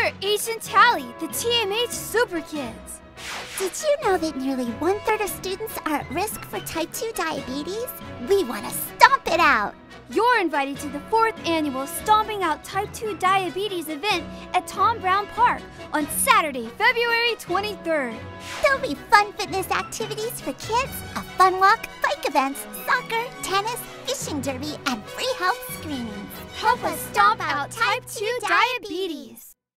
We're Ace and Tally, the TMH Super Kids. Did you know that nearly 1/3 of students are at risk for type 2 diabetes? We want to stomp it out! You're invited to the 4th annual Stomping Out Type 2 Diabetes event at Tom Brown Park on Saturday, February 23rd. There'll be fun fitness activities for kids, a fun walk, bike events, soccer, tennis, fishing derby, and free health screenings. Help us stomp out Type 2 diabetes.